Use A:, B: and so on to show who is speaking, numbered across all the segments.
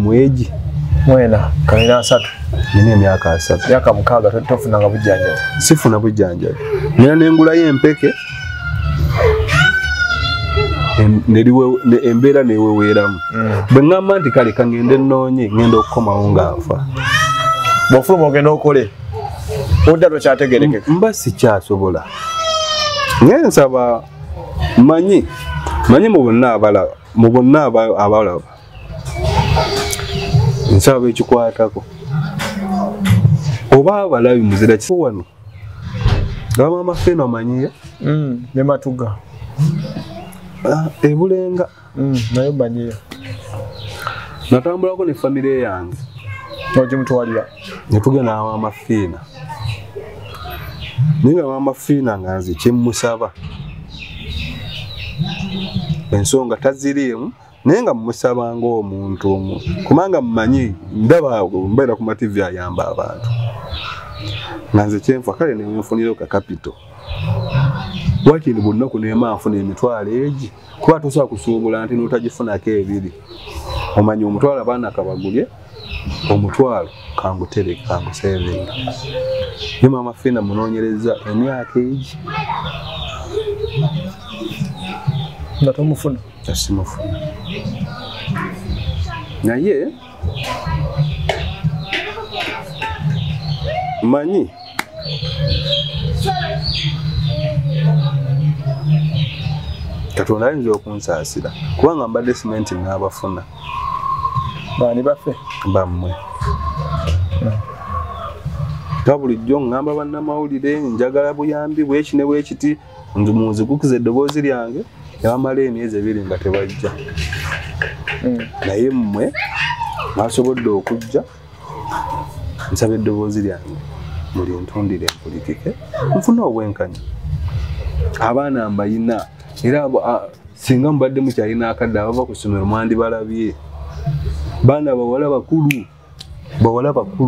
A: mweji
B: mwena kalina 3
A: nina emyaka 3
B: myaka 6 tofunanga bujjanjabi
A: sifuna bujjanjabi nina nengulayo empeke embeera neweweeramu bwe ŋŋamba nti kale kaŋŋende nnoonye ŋŋenda okukomawo ng'afa
B: bw'ofuluma ogenda okole odda tokyategerekeka
A: mba sikyasobola naye nsaba manyi mu bonna abalaba nsaba ekikwatako oba abalabi muzira kifo wano gabama feno amanyiye
B: ne matuga
A: ebulenga
B: nayo banyiyo
A: natambulako ne famire yange
B: nogimutwalira
A: netugenda awamafiina naye nga awamafiina nga nze kyemusaba ensonga taziriimu naye nga mumusaba ng'omuntu omu kubanga mumanyi ndaba mbeera ku mativi ayamba abantu nga nze kyenfa kale newenfunire ka kapito wakiri bunaku neema nfuna emitwalo egi kuba tosobola kusuubula nti notagifunako ebiri omanyi omutwalo abaana kabagulye omutwalo kangutereke kangusevinga ye maama Fiina munoonyereza emyaka egi
B: nga tomufuna
A: tasimufuna naye manyi Katonda ayinza okunsaasira kubanga mbadde simenti n'abafuna
B: baani baffe
A: bammwe nga bulijjo ŋŋamba bannamawulire njagala buyambi bweki ne bwekiti munzigukiza eddoboozi lyange yabamala emyezi 2 nga tebajja naye mmwe basobodde okujja nsaba eddoboozi lyange muli ntundire empulikike nfuna obwenkanya abaana mbayina era singa mubadde mukyalina akadde abava ku ssomero mwandibalabye baana bawala bakulu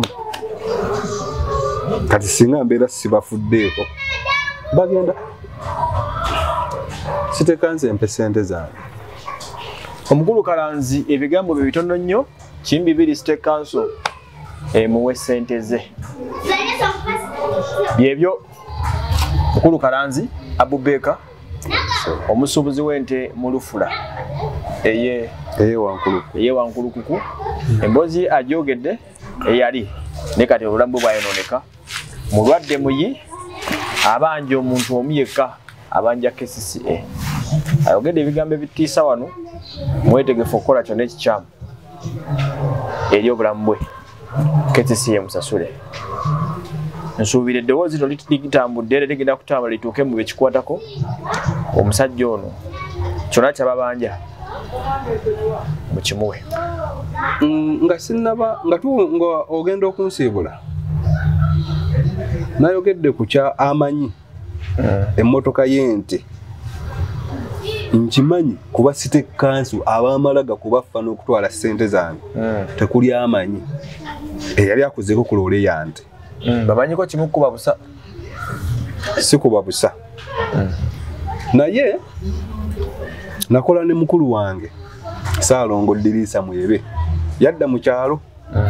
A: kati singa mbeera sibafuddeeko bagenda sitekanze empe sente zange
B: omukulu Kalanzi ebigambo bye bitono nnyo kimbi 2 State Council muwe sente ze byebyo mukulu Kalanzi Abubeka omusuubuzi w'ente mu Lufula eye wankulukuku emboozi agyogedde eyali ne kati obulamu bwayononeka mulwadde muyi abanja omuntu omu yekka abanja KCCA ayogedde ebigambo ebitiisa wano mwetegefu okukola kyonna ekikyamu eri obulamu bwe KCCA musasule nsuubira eddoboozi lino litambudde era ligenda kutambula lituuke mu bekikwatako omusajja ono kyonna kyababanja mukimuwe
A: nga sinnaba nga ogenda okunsiibula nayogedde ku kya amanyi emmotoka y'ente nkimanyi kuba State Council abamalaga kubaffa n'okutwala ssente zange tekuli amanyi eyali akuzeeko ku loole yante
B: bamanyiko kimu kuba busa
A: si kuba busa naye nakola ne mukulu wange Saalongo Ddirisa Mwebe yadda mu kyalo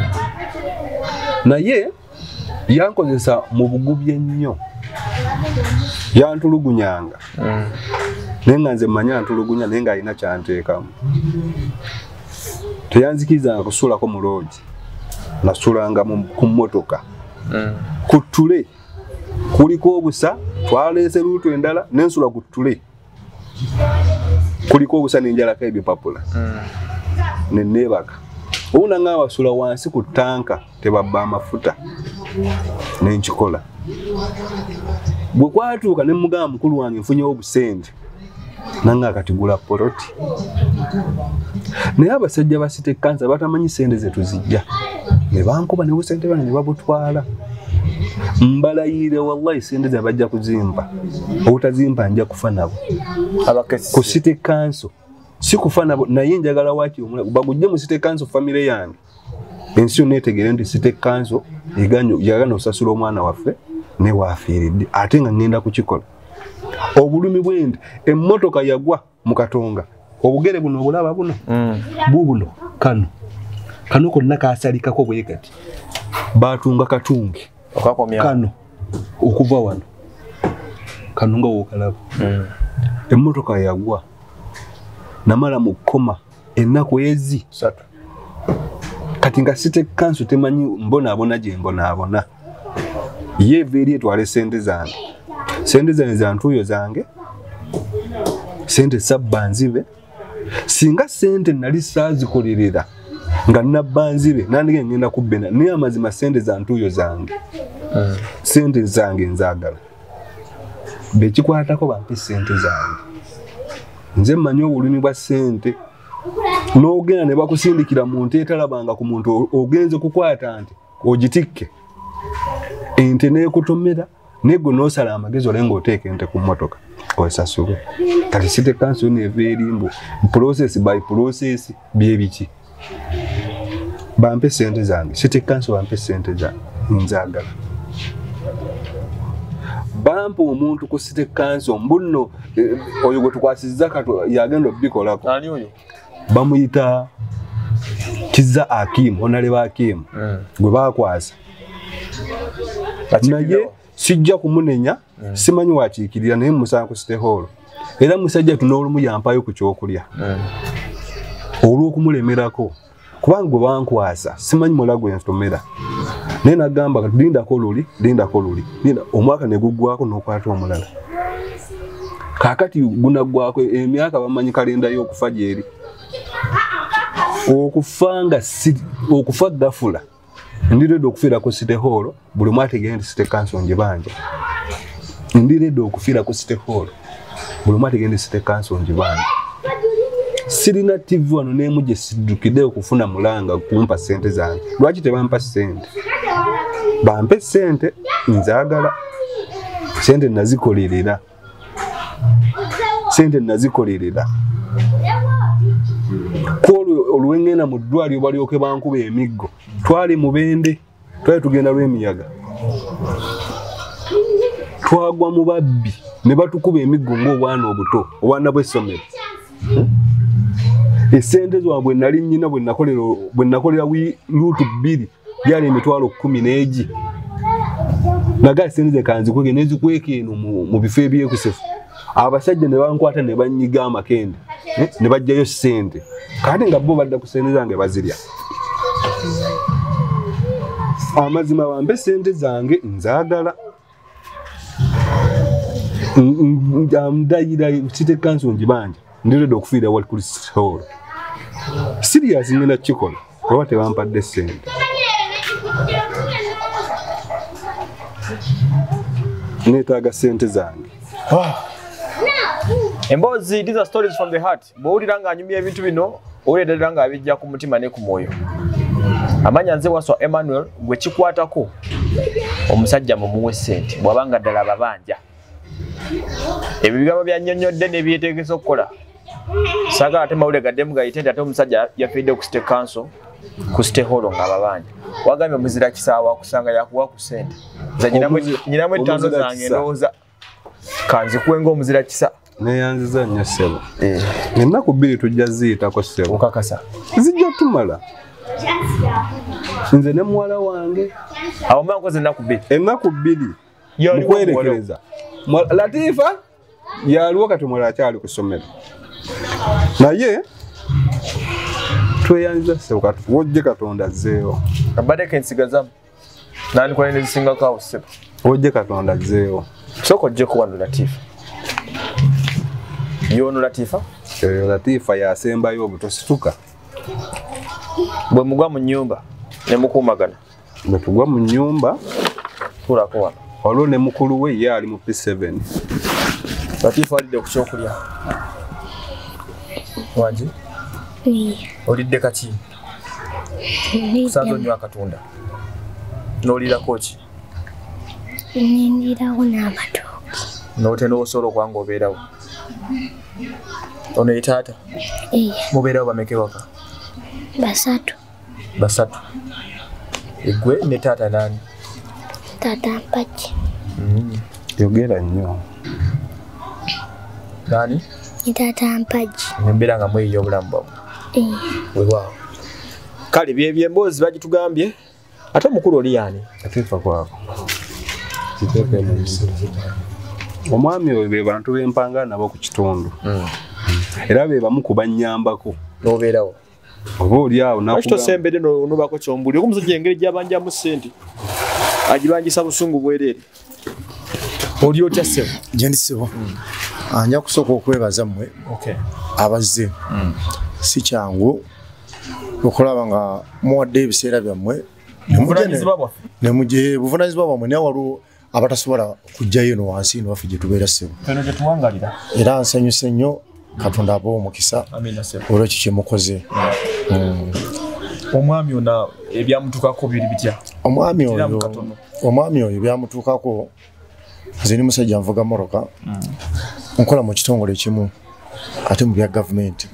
A: naye yankozesa mu bugubye nnyo yantulugunyanga naye nga nze manya ntulugunya naye nga alina kyanteekamu teyanzikirizanga kusuulako mu loogi nasulanga ku mmotoka ku ttule kuliko obusa twaleese luutu endala nensula ku ttule kuliko obusa nenjalako ebipapula neneebaka obuna nga wasula wansi ku ttanka tebabba amafuta nenkikola bwe kwatuuka ne mugamba mukulu wange nfunyewo obusente nanga akatigula poloti naye abasajja ba State Council batamanyi sente ze tuzijja ne bankuba ne busente bano ne babutwala mbalayire wallahi sente ze bajja kuzimba obutazimba nja kufa nabo ku State Council si kufa nabo naye njagala waki bagujje mu State Council family yange ensi netegere ndi State Council yagana osasula omwana waffe ne waafiiridde ate nga ngenda kukikola obulumi bwende emmotoka yagwa mu Katonga obugere buno obulaba buno bubuno kano kano konna kasalikako bwe kati batunga katungi
B: okakomya
A: kano okuva wano kano nga wokalaba emmotoka yagwa namala mu kkoma ennaku ezi 3 kati nga City Council temanyi mbonaabona gye mbonaabona ye veri etwale sente zange za ntuuyo zange sente sabbanzibe singa sente nali saazikolerera nga nabbanzibe nandige ngenda kubbena naye amazima sente za ntuuyo zange sente zange nzaagala bekikwatako bampe sente zange nze mmanyi obulumi bwa sente n'ogenda ne bakusindikira muntu etalabanga ku muntu ogenze kukwata nti ogitikke ente neekutomera negwe n'osala amagezi olenga oteeka ente ku mmotoka osasule kati City Council neeva erimbo process by process byebiki bampe sente zange City Council bampe sente zange nzaagala bampa omuntu ku City Council mbuno oyo gwe tukwasizza kato yagenda obikolako
B: ani oyo
A: bamuyita Kiza Akim Honorable Akim gwe bakwasa naye sijja kumunenya simanyi wakiikirira naye musanga ku City Hall era musajja tunoolumu yampayo ku kyokulya olw'okumulemerako kubanga gwe bankwasa simanyi mulago ensomera naye nagamba lindako luli omwaka ne guggwako n'okwata omulala kaakati gunaggwako emyaka bamanyi kalenda y'okufa gyeri okufa gafula ndiredde okufiira ku City Hall buli mwategere nti City Council njibanja ndiredde okufiira ku City Hall buli mwategere nti City Council njibanja sirina TV wano n'emu gye siddukidde okufuna mulanga kumpa sente zange lwaki tebampa sente bampe sente nzaagala sente nazikolerera olwengenda mu ddwaliro balyoke bankuba emiggo twali mubende twali tugenda lw'emiyaga twagwa mu babbi ne batukuba emiggo ng'obwana obuto obwana bw'essomero esente zwabwe nali nnyina bwe nakolera luutu 2 byali emitwalo 10 n'egi nagaa sente ze kanzikweke nezikweka eno mu bifo ebyekusefu abasajja ne bankwata ne banyiga amakende ne bajjayo sente kati nga bo badda ku sente zange bazirya amazima bampe sente zange nzaagala ndayira City Council njibanja ndiredde okufiira wali kuli City Hall serious ngenda kikola kuba tebampadde sente neetaaga sente zange
B: emboozi these are stories from the heart bw'owulira ng'anyumya ebintu bino owulira nga abijja ku mutima ne ku mwoyo amanya nze waswa Emmanuel gwe kikwatako omusajja mumuwe sente bw'abanga ddala ababanja ebyo bigambo byannyonnyodde ne byeteekesa okukola saagala ate mawulire gaddemu gayite nti ate omusajja yafiidde ku City Council ku City Hall ng'ababanja wagambye omuzira kisaawa kusanga yakuwa ku sente nze nyinamu ettaano zange ndowooza kanzikuwe ng'omuzira kisa
A: neyanziza nnyo ssebo ennaku 2 tujja ziyitako ssebo
B: okakasa
A: zijja tumala nze ne muwala wange
B: awo mba nkoze ennaku 2
A: mukwerekereza Latifa yaliwo kati mulala akyali ku ssomero naye tweyanziza ssebo kati wojje Katonda azzeewo
B: Abadde kensigazamu nandikola nezisingako awo ssebo
A: wojje Katonda azzeewo
B: sooka ojjeko wano Latifa yono Latifa
A: Latifa yasembayo obutosituka
B: bwe mugwa mu nnyumba ne mukuumagana
A: bwe tugwa mu nnyumba
B: tulako wano
A: olwo ne mukulu we ye ali mu P7
B: Latifa alidde ku kyokulya wangi olidde kaki kusanza onnyo akatunda n'olirako ki
C: nindirawo n'amatooke
B: n'ote n'osobola okwanga obeerawo ono ye taata mubeerawo bameke waka
C: 3
B: egwe ne taata nani
C: taata mpaki
A: yogera nnyo
B: nani
C: ni taata mpaki
B: nembeera nga mweyiya obulamu bwamu weewaawo kale bye emboozi bagitugambye ate omukulu oli yani
A: atifa kwako kitepe omwami oyo be bantu bempanga nabo ku kitundu era be bamu kubanyambako
B: nobeerawo
A: oba oli awo
B: nakito sembede nobako kyombuli okumusajja engeri gyabanja mu ssente agibanjisa busungu bwerere oli otya ssebo
D: gye ndi ssebo anja kusooka okwebaza mmwe abazze si kyangu okulaba nga muwadde ebiseera byammwe nemugye buvunaanyizibwa bwammwe naye waliwo abatasobola kujjayo eno wansi eno waffe gye tubeera ssebo era nsanyuse nnyo Katonda abawa omukisa olw'ekyo kye mukoze.
B: Omwami ono ebyamutuukako biri bitya?
D: Omwami oyo byamutuukako nze ndi musajja nvuga mmotoka nkola mu kitongole kimu ate mu bya gavumenti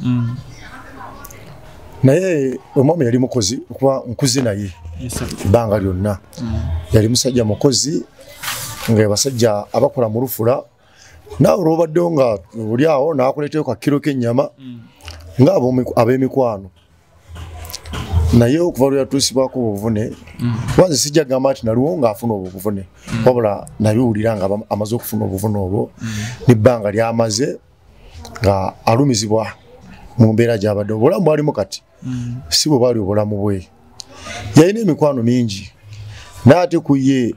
D: naye omwami yali mukozi okuba nkuze naye ebbanga lyonna yali musajja mukozi nga basajja abakola mu lufula naawe olwobaddewo nga oli awo n'akuleeteko ka kiro k'ennyama nga ab'emikwano naye okuva lwe yatuusibwako obuvune wanze sijja gamba nti naliwo ng'afuna obwo obuvune wabula nabiwulira nga amaze okufuna obuvune obwo n'ebbanga lyamaze nga alumizibwa mu mbeera gy'abadde obulamu bwalimu kati si bwe bwali obulamu bwe yalina emikwano mingi n'ate ku ye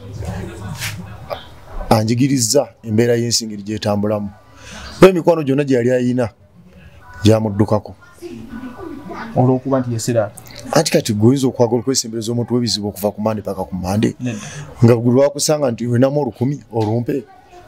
D: anjigiriza embeera y'ensingiri gyetambulamu emikwano gyonna gye yali ayina gyamuddukako
B: olw'okuba nti yesera
D: anti kati goyinza okwagala okwesembereza omuntu w'ebizibu okuva ku mande paka ku mande nga gwe lwakusanga nti wenamu 10 olumpe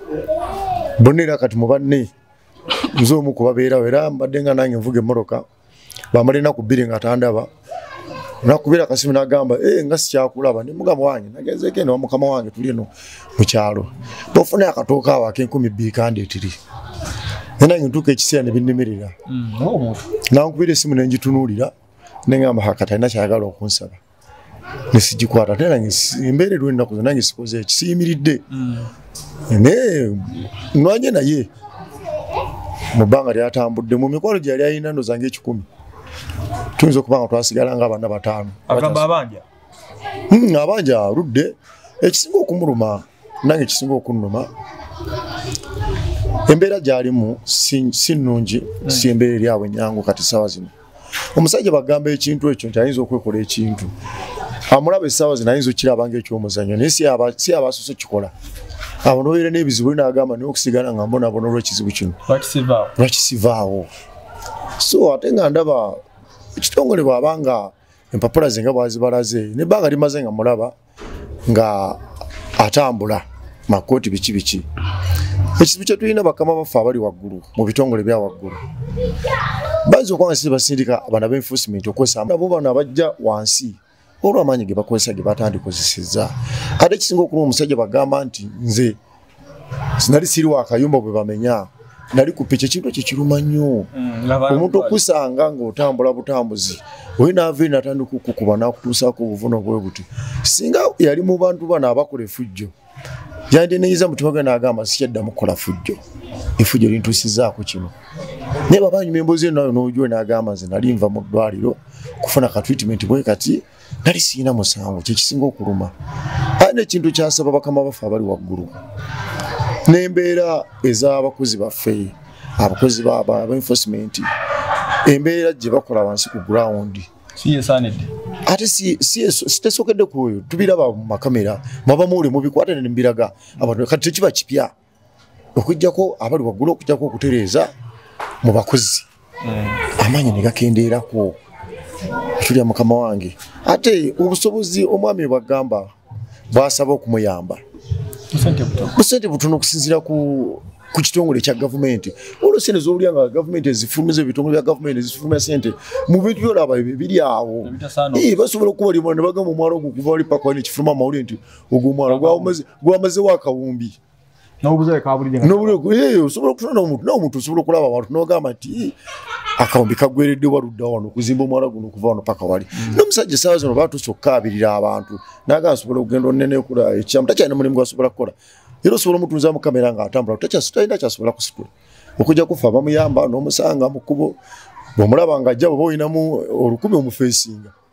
D: bonna era kati mu banne nze omu kubabeerawo era mbadde nga nange nvuga emmotoka bamala ennaku 2 nga tandaba nakubira akasimu n'agamba nga sikyakulaba ne mugamba wange nagenzeeko eno mukama wange tuli eno mu kyalo bofuna akatooka awo ak'Enkumi kandeetiri nange ntuuka ekiseera ne binnimirira nankubira esimu ne ngitunuulira ne ngamba hakati alina kyayagala okunsaba ne sigikwata ate nange embeera eriwo ennaku nange sikoze ekisiyimiridde naye nwanye naye mu bbanga lyatambudde mu mikwano gye yali alina ndoza nga 10 tuyinza okuba nga twasigala nga abaana 5
B: agamba abanja
D: abanja aludde ekisinga okumuluma nange ekisinga okunnuma embeera gy'alimu si nnungi si embeera eri awo ennyangu kati ssaawa zino omusajja bagamba ekintu ekyo nti ayinza okwekola ekintu amulaba essaawa zino ayinza okiraba ng'ekyomuzannyo naye si abaasose kikola abo nobeera n'ebizibu n'agamba naye okusigala nga mbonabona olw'ekizibu kino lwakisivaawo so ate nga ndaba ekitongole bw'abanga empapula ze nga bwazibalaze nebbanga limaze nga mulaba nga atambula makooti biki ekizibu kye tulina bakama baffe abali waggulu mu bitongole bya waggulu bayinza okuba nga si basindika abana b'enforcement okwesa abo bano abajja wansi olw'amaanyi ge bakozesa ge batandikozesezza ate ekisinga okuluma omusajja bagamba nti nze sinali siriwo akayumba bwe bamenya nali ku piki ekintu ekyo kiruma nnyo omuntu okusanga ng'otambula butambuzi oyo naava natandika okukuba n'akutuusaako obuvune bwe buti singa yali mu bantu bano abakola effujjo yandyeneyiza mutima gwe n'agamba sikyaddamu kukola fujjo effujjo lintuusizzaako kino naye babanyuma emboozi eno nayo n'ojuwe n'agamba nze nali nva mu ddwaliro kufuna ka treatment bwe kati nali siina musango kyekisinga okuluma ate n'ekintu kyasaba bakama baffe abali waggulu n'embeera ez'abakozi baffe abakozi ba-enforcement embeera gye bakola wansi ku ground ate sitesokedde ku oyo tubiraba mu makamera mwabamuwule mubikwata ne mbiraga abantu kati tekiba kipya okujjako abali waggulu okujjako okutereeza mu bakozi amaanyi ne gakendeerako tulya mukama wange ate obusobozi omwami bwagamba bwasaba okumuyamba busente butono okusinziira ku kitongole kya gavumenti olwo sente z'olya nga gavumenti ezifulumiza ebitongole bya gavumenti ezifulumya sente mu bintu byolaba biri awo basobola okuba limu ne bagamba omwala ogwo kuva wali paka wali ekifuluma amawulire nti ogwo omwala gwamazewo akawumbi osobola okutuna n'omuntu osobola okulaba abantu n'ogamba nti akawumbi kagweredde waludda wano okuzimba omwala guno okuva wano paka wali n'omusajja essaawa zino baatuusa okukaabirira abantu naga asobola okugenda onenekula ekyamu takyalina mulimu gwasobola kukola era osobola omutunza mu kamera ng'atambula talina kyasobola kusitula okujja kufa bamuyamba n'omusanga mu kkubo bw'omulaba ng'ajja bw'oba olinamu 10 omufeesinga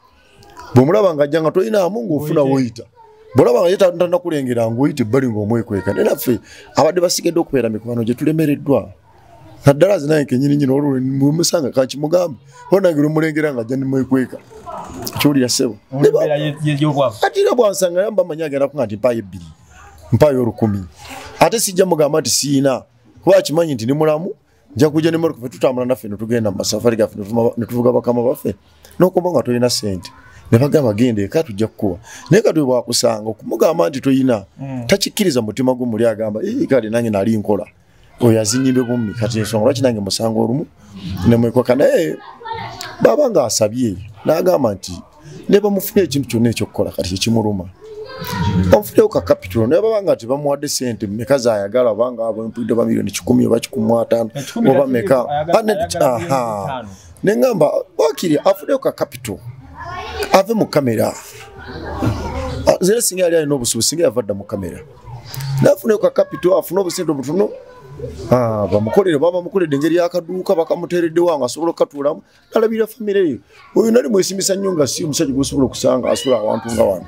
D: Bw'omulaba ng'ajjanga toyinaamu ng'ofuna woyita. Bw'olaba nga yeta nakulengera ng'oyita ebbali ng'omwekweka. Ne naffe abadde basigedde okubeera mikwano gye tulemereddwa. Naddala zinaye kenyini nyina olwo musanga kakimugambe. Onange lumulengera ng'ajja nimwekweka. Kyoli yasebo. Ati ne bwansanga yamba manya agenda kunga nti mpayo 2. Mpayo 1000. Ate sijja mugamba nti siina. Kuba kimanyi nti ni mulamu. Nja kujja ne motoka tutambula naffe ne tugenda mu masafari gaffe ne tuvuga bakama baffe. N'okuba nga toyina ssente. Ne bagamba gende eka tujja kukuwa. Naye kati bwakusanga okumugamba nti toyina. Takikkiriza mutima gwo muli agamba kati nange nali nkola. Oyo azinyimbe bummi kati ensonga lwaki nange musango olumu ne mwekweka naye baba nga asabye n'agamba nti ne bamufuna ekintu kyonna ekyokukola kati kyekimuluma. Bamufuneyo ka capital naye baba nga tebamuwadde ssente mmeka zaayagala obanga abempulidde ba miliyoni 10 oba 15 oba mmeka. Ne ngamba wakiri afuneyo ka capital ave mu kamera. Zere singa yali alina obusubu singa yavadda mu kamera. Nafuneyo ka capital afune obusente obutono. Bamukolere baba mukolere engeri yakaduuka bakamuteredde wanga asobola okatuulamu alabira famire ye. Oyo nali mwesimisa nnyo nga si omusajja gwosobola okusanga asula awantu nga wano.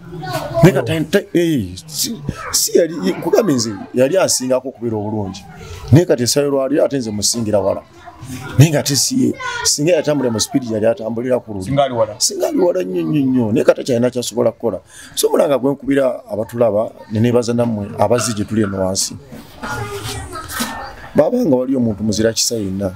D: Si yali kugamba nze yali asingako okubeera obulungi. Naye kati essaayo lwali ate nze musingira wala. Naye nga ate siye singa yatambulira mu speed yali atambulira ku lubi. Singali wala nnyo. Naye kati kyalina kyasobola kukola. So mulanga gwe nkubira abatulaba ne neebaza nammwe abazzi gye tuli eno wansi. Baba nga wali omuntu muzira kisa yenna.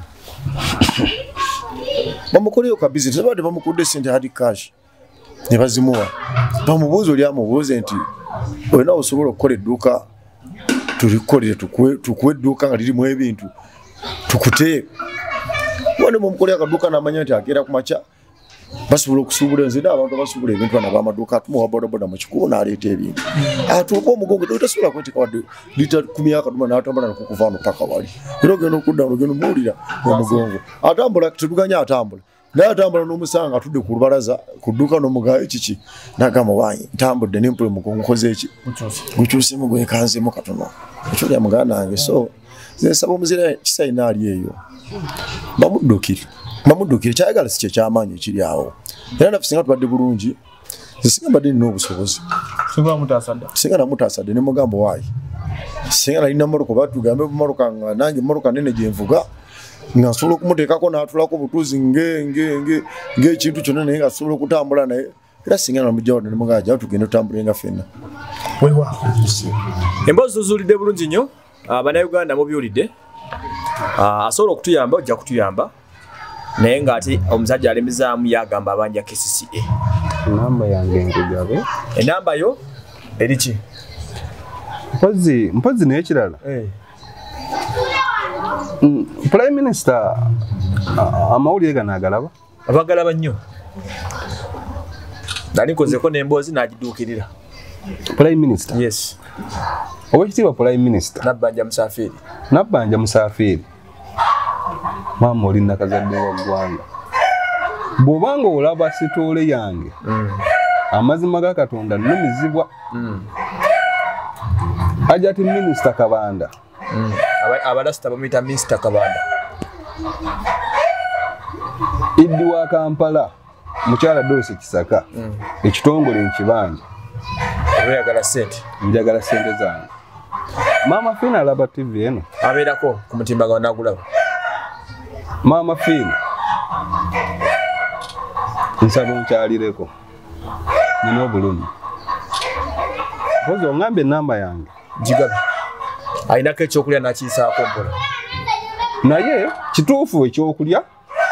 D: Bamukoleyo ka business nebadde bamukudde ssente hard cash. Ne bazimuwa. Bamubuuza oli amubuuze nti olina osobola okukola edduuka tulikolere tukuwe edduuka nga lirimu ebintu tukute. Wane mumukolera akaduuka n'amanya nti agenda ku makya basobola okusuubula nze n'abantu abasuubula ebintu bano ab'amaduuka atumuwa bodaboda mu kikubo n'aleeta ebintu. Atuuka Omugongo totasobola kweteeka wadde lita 10 y'akaduma n'atambula n'okukuva wano paka wali. Era ogenda okudda ogenda omuwulira Omugongo. Atambula tebuganya atambula. Naye atambula n'omusanga atudde ku lubalaza ku dduuka n'omugayo kiki. N'agamba wanyi ntambudde nempula Omugongo nkoze eki. Gukyusemu gwekanzemu katono. Ekyo lya muganda wange so nze nsaba omuzira Kisayina ali eyo. Bamuddukire kyayagala si kye kyamaanyi ekiri awo. Era naffe singa tubadde bulungi singa mbadde nina obusobozi. Singa namutaasadde ne mugamba waayi. Singa nalina mmotoka batugambe mmotoka nga nange mmotoka nene gye nvuga nga nsobola okumuteekako n'atulako butuuzi ng'ekintu kyonna naye nga asobola okutambula naye. Era singa namugjawo ne mugamba jjawo tugende tutambulenga ffenna.
B: Emboozi tuzuulidde bulungi nnyo. Bannayuganda mubyulidde. Asobola okutuyamba ojja kutuyamba. Naye ng'ate omusajja alemezaamu yagamba abanja KCCA.
A: Namba yange nkugabe.
B: Enamba yo eriki?
A: Mpozi n'ekirala. Prime Minister amawulire gano agalaba?
B: Abagalaba nnyo. Nali nkozeko n'emboozi n'agiduukirira.
A: Prime Minister?
B: Yes.
A: Oweekitiibwa Prime Minister? Nabbanja Musafiri. Maama oli nakazadde wa ggwanga. Bw'obanga olaba sitoole yange amazima ga Katonda nnumizibwa. Hajati Minisita Kabanda.
B: Abalasita bamuyita Minisita Kabanda.
A: Iddi wa Kampala mukyala Dosi Kisaka ekitongole nkibanja.
B: Oyagala ssente?
A: Njagala ssente zange. Maama Fina alaba TV eno.
B: Abeerako ku mutimbagano nagulaba.
A: Maama Fina nsaba onkyalireko nina obulumi. Mpozi ongambe enamba yange.
B: Gigabe. Ayinako ekyokulya nakiyisaako mpola.
A: Naye kituufu ekyokulya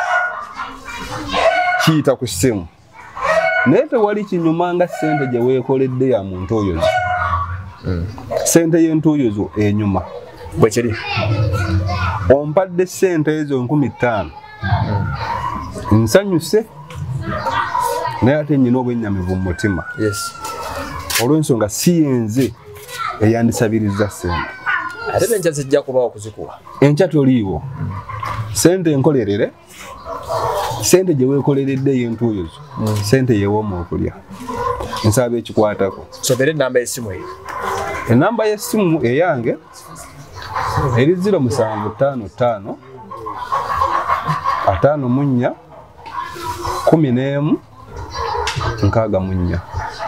A: kiyita ku ssimu. Naye tewali kinyuma nga ssente gye weekoledde ya muntu oyo. Ssente y'entuuyo enyuma.
B: Bwe kiri.
A: Ompadde ssente ezo 50,000. Nsanyuse. Naye ate nnyina obwennyamivu mu mutima.
B: Yes.
A: Olw'ensonga si yenze eyandisabiriza ssente.
B: Ate n'enkya zijja kubawo kuzikuwa.
A: Enkya toliiwo. Ssente enkolerere. Ssente gye weekoleredde y'entuuyo zo. Ssente yeewoma okulya. Nsaba ekikwatako.
B: Sobera ennamba y'essimu eyo.
A: Ennamba y'essimu eyange eri 0755 54 11 64.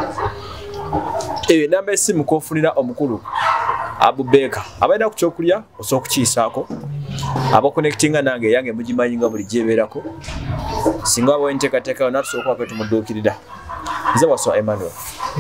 B: Namba esimu kofunira omukulu Abubeka abaida ku kyokulya osobola okukiisaako aba connectinga nange yange mugimanyi nga buli gyebeerako singa waba enteekateeka yonna tusobola okuba tumuduukirira nze waswa Emmanuel.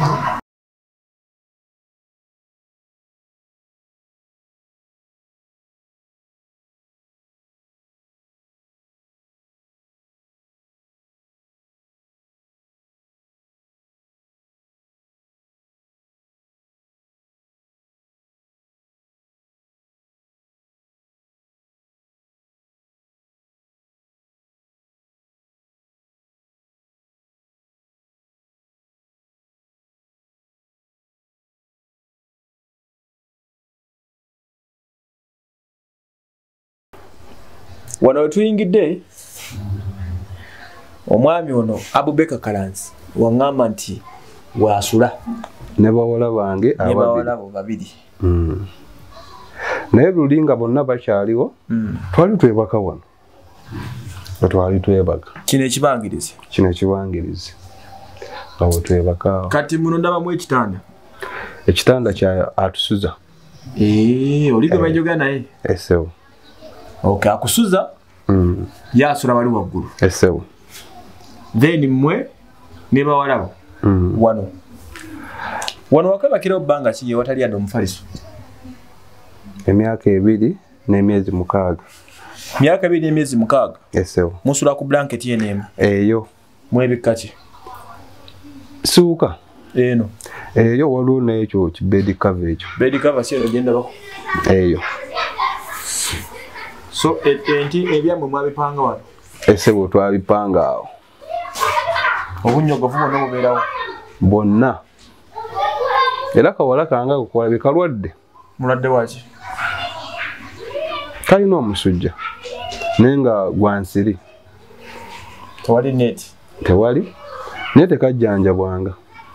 B: Wano tuyingidde omwami ono Abubeka Kalanzi wangamba nti wasula
A: ne bawala bange
B: babiri.
A: Naye lulinga bonna bakyaliwo twali twebaka wano twali twebaka
B: kino ekibangirizi
A: awo twebaka
B: kati muno ndabamu
A: ekitanda kya Atusuza
B: oli gwe bajoga naye
A: esewo.
B: Okay, Akusuza yasula bali waggulu
A: esewo
B: then mmwe ne bawalabo wano wakabakira bbanga ki watali adde omufaliso?
A: Emyaka 2 n'emyezi 6.
B: Myaka 2 n'emyezi 6
A: esewo.
B: Musula ku blanket yenemu
A: eyo
B: mwebikka ki
A: suuka
B: eno
A: eyo waliwo n'ekyo bed cover
B: si agenda bako
A: eyo.
B: So enti ebyamwe mwabipanga wano
A: esewo twabipanga awo
B: obunyogovu bwonna bubeerawo
A: bonna era kawala kange kukola kalwadde.
B: Mulwadde waki?
A: Kalina omusujja naye nga gwansiri.
B: Tewali neti?
A: Tewali naye tekajjanjabwanga.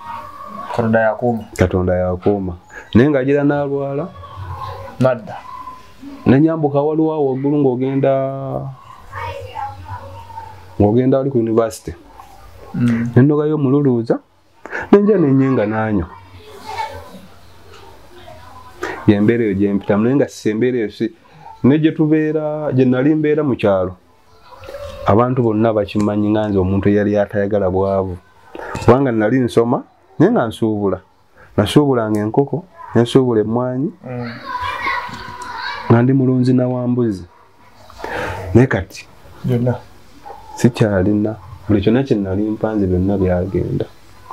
A: Katonda yakuuma naye nga agira n'alwala
B: nadda
A: nenyambuka waliwo waggulu ng'ogenda wali ku university nendogayo omululuuza nenja nenyenga nanyo yembeera eyo gyempitamu naye nga sisembeera eyo ne gye nali mbeera mu kyalo abantu bonna bakimanyi nga nze omuntu eyali atayagala bwavu kubanga nali nsoma naye nga nasuubulanga enkoko nensuubula emmwanyi nga ndi mulunzi na wambuzi naye kati
B: byonna
A: sikyalina buli kyonna kye nali mpanze byonna byagenda.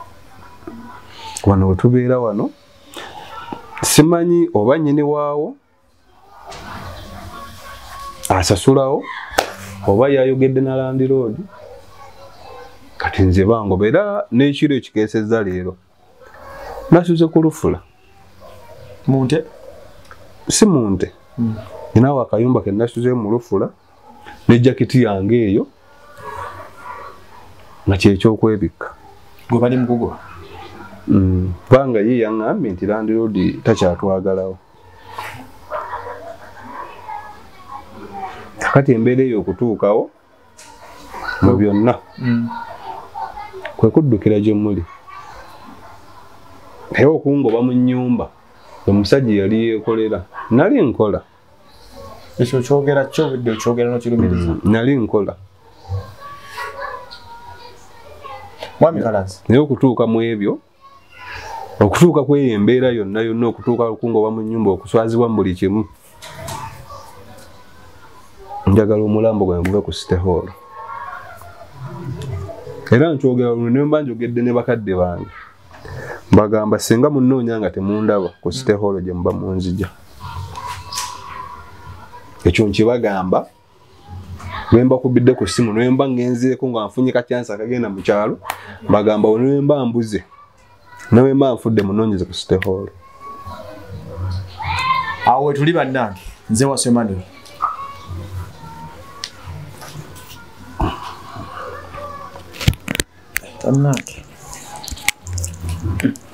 A: Wano wetubeera wano simanyi oba nnyini waawo asasulawo oba yayogedde na landiroodi kati nze bangoba era n'ekiro ekikeesezza leero nasuze ku lufula
B: munte
A: si munte ninawo akayumba ke nasuze mu lufula ne jaketi yange eyo nga kyekyokwebikka
B: gwe bali mukugoba
A: kubanga ye yaŋŋambye nti landiroodi takyatwagalawo. Kati embeera eyo okutuukawo mu byonna kwe kuddukira gye muli naye okungoba mu nnyumba omusajja yali yeekolera nali nkola
B: ekyo kyogera kyobudde okyogera n'okirumiriza
A: nali nkola
B: mwami Kalanzi
A: naye okutuuka mu ebyo okutuuka kweyo embeera yonna okutuuka okungoba mu nnyumba okuswazibwa mu buli kimu njagala omulambo gwange guve ku City Hall era nkyogera luno ne mba njogedde ne bakadde bange mbagamba singa munnoonya nga temundaba ku City Hall gye muba munzija ekyo nkibagamba bwe mba kubidde ku ssimu ne mba ngenzeeko nga nfunye katyansa akagenda mu kyalo mbagamba ne mba mbuze ne mba nfudde munoonyeze ku City Hall.
B: Awo we tuli bannange nze Waswa Emmanuel. Bannange